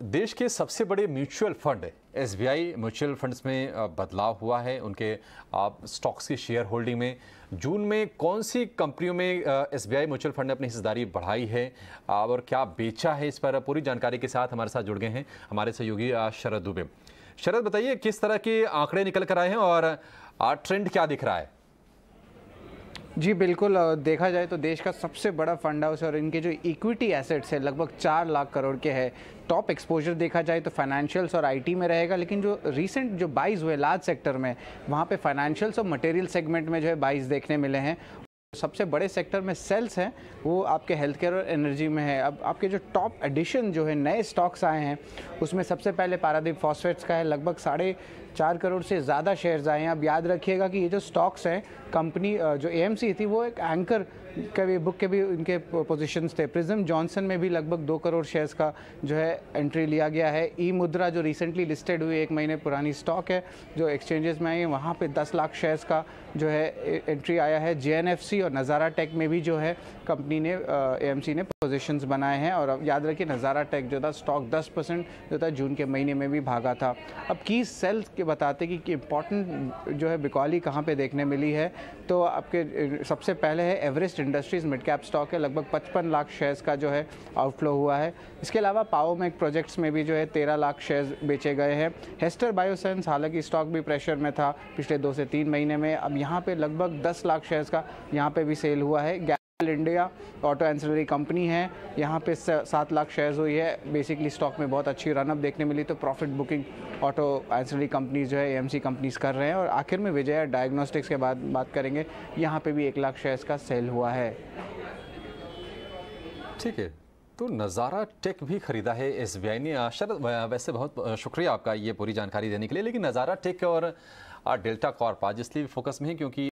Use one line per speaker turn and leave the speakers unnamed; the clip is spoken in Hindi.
देश के सबसे बड़े mutual fund SBI mutual funds में बदलाव हुआ है उनके स्टॉक्स की शेयर होल्डिंग में। जून में कौन सी कंपनियों में एसबीआई म्यूचुअल फंड ने अपनी हिस्सेदारी बढ़ाई है और क्या बेचा है, इस पर पूरी जानकारी के साथ हमारे साथ जुड़ गए हैं हमारे सहयोगी शरद दुबे। शरद, बताइए किस तरह के आंकड़े निकल कर आए हैं और ट्रेंड क्या दिख रहा है?
जी बिल्कुल, देखा जाए तो देश का सबसे बड़ा फंड हाउस और इनके जो इक्विटी एसेट्स है लगभग 4 लाख करोड़ के है। टॉप एक्सपोजर देखा जाए तो फाइनेंशियल्स और आईटी में रहेगा, लेकिन जो रीसेंट जो बाइज हुए लार्ज सेक्टर में, वहाँ पे फाइनेंशियल्स और मटेरियल सेगमेंट में जो है बाइज देखने मिले हैं। सबसे बड़े सेक्टर में सेल्स हैं, वो आपके हेल्थ केयर और एनर्जी में है। अब आपके जो टॉप एडिशन जो है नए स्टॉक्स आए हैं, उसमें सबसे पहले पारादीप फॉस्फेट्स का है, लगभग 4.5 करोड़ से ज़्यादा शेयर्स आए हैं। अब याद रखिएगा कि ये जो स्टॉक्स हैं, कंपनी जो एएमसी थी वो एक एंकर का भी बुक के भी इनके पोजीशंस थे। प्रिज्म जॉनसन में भी लगभग 2 करोड़ शेयर्स का जो है एंट्री लिया गया है। ई मुद्रा जो रिसेंटली लिस्टेड हुई 1 महीने पुरानी स्टॉक है जो एक्सचेंजेस में आई है, वहाँ पे 10 लाख शेयर्स का जो है एंट्री आया है। जेएनएफसी और नज़ारा टेक में भी जो है कंपनी ने एएमसी ने पोजीशंस बनाए हैं। और अब याद रखिए नज़ारा टेक जो था स्टॉक 10% जो था जून के महीने में भी भागा था। अब की सेल के बताते कि इंपॉर्टेंट जो है बिकॉली कहाँ पे देखने मिली है, तो आपके सबसे पहले है Everest industries mid cap stock है, लगभग 55 लाख शेयर्स का जो है आउटफ्लो हुआ है। इसके अलावा पावरमेक प्रोजेक्ट्स में भी जो है 13 लाख शेयर्स बेचे गए हैं। हेस्टर बायोसाइंस हालांकि स्टॉक भी प्रेशर में था पिछले 2 से 3 महीने में, अब यहाँ पे लगभग 10 लाख शेयर्स का यहाँ पे भी सेल हुआ है। गैल इंडिया ऑटो एंसिलरी कंपनी है, यहाँ पे 7 लाख शेयर्स हुई है। बेसिकली स्टॉक में बहुत अच्छी रनअप देखने मिली, तो profit booking auto ancillary companies जो है एएमसी कंपनीज कर रहे हैं। और आखिर में विजया डायग्नोस्टिक्स के बाद बात करेंगे, यहाँ पे भी 1 लाख शेयर्स का सेल हुआ है।
ठीक है, तो नज़ारा टेक भी खरीदा है एसबीआई ने। शरद, वैसे बहुत शुक्रिया आपका ये पूरी जानकारी देने के लिए, लेकिन नज़ारा टेक और डेल्टा कॉर्प आज इसलिए फोकस में है क्योंकि